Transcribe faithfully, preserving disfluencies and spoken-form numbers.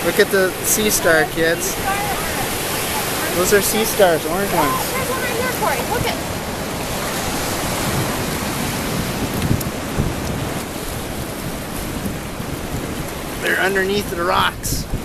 Look at the sea star, kids. Those are sea stars, orange ones. There's one right here, Corey. Look at. They're underneath the rocks.